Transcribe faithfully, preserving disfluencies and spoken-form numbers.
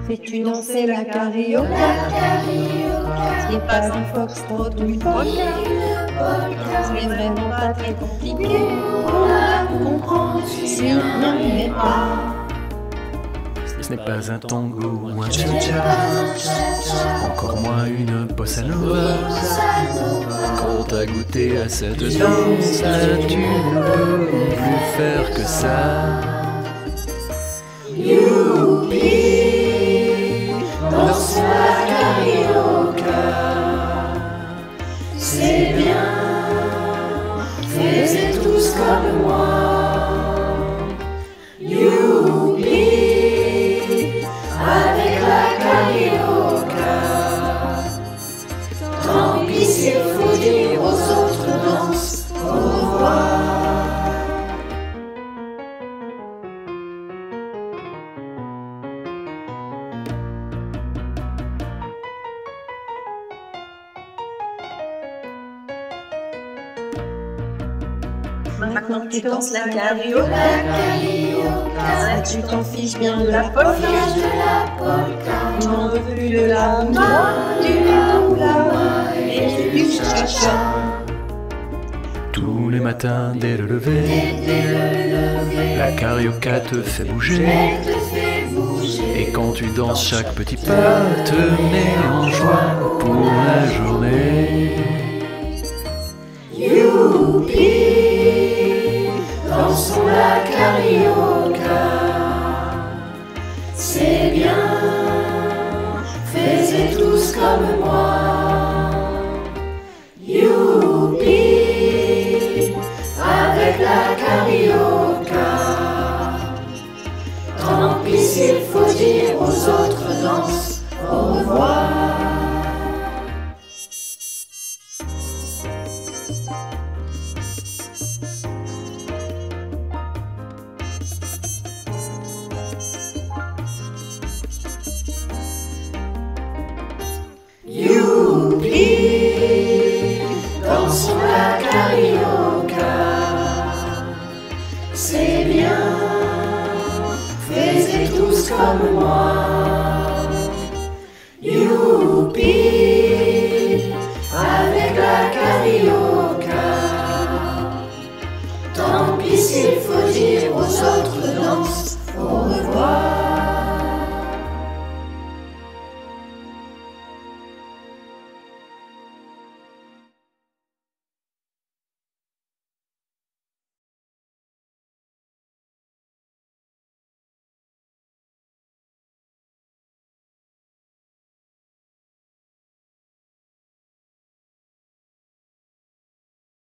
Fais-tu danser la carioca? C'est pas un foxtrot ou une polka. C'est vraiment pas très compliqué pour la comprendre si on n'y est pas. Ce n'est pas un tango ou un cha-cha, encore moins une bossa nova. Quand t'as goûté à cette danse, là tu ne peux plus faire que ça. Youpi, danse la carioca. C'est bien, faites tous comme moi. Youpi, avec la carioca. Tant pis s'il faut dire aux autres danses au revoir. Maintenant que tu danses la carioca, ça tu t'en fiches bien de la polka. Tu n'en veux plus de la moi, du la et du cha-cha. Tous les matins dès le lever, la carioca te fait bouger. Et quand tu danses, chaque petit pas te met en joie.